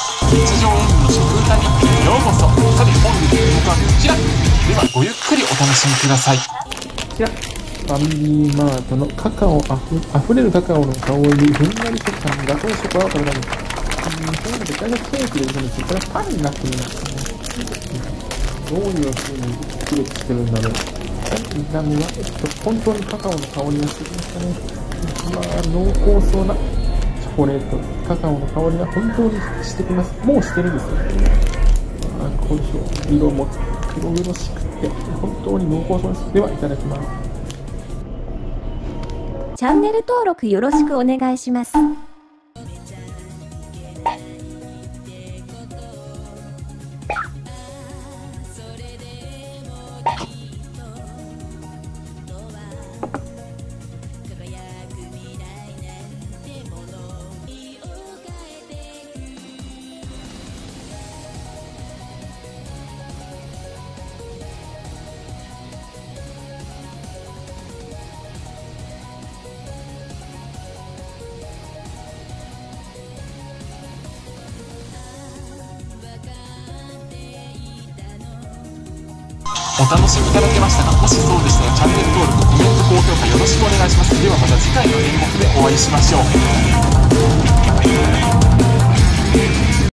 日常演技の食歌にようこそ。さて本日の動画はこちらでは、ごゆっくりお楽しみください。こちらファミリーマートのカカオあふれるカカオの香り、ふんわり食感、ガトーショコラを食べられる。そういうので大体ケーキで出てるんですけど、これはパンになってるんですね。どういう風に区別してるんだろう。見た目は、本当にカカオの香りがしてきましたね。濃厚そうなチョコレート、カカオの香りが本当にしてきます。もうしてるんですよ。これ色も黒々しくて、本当に濃厚そうです。では、いただきます。 チャンネル登録よろしくお願いします。 お楽しみいただけましたか？もしそうでしたらチャンネル登録、コメント、高評価よろしくお願いします。ではまた次回の演目でお会いしましょう。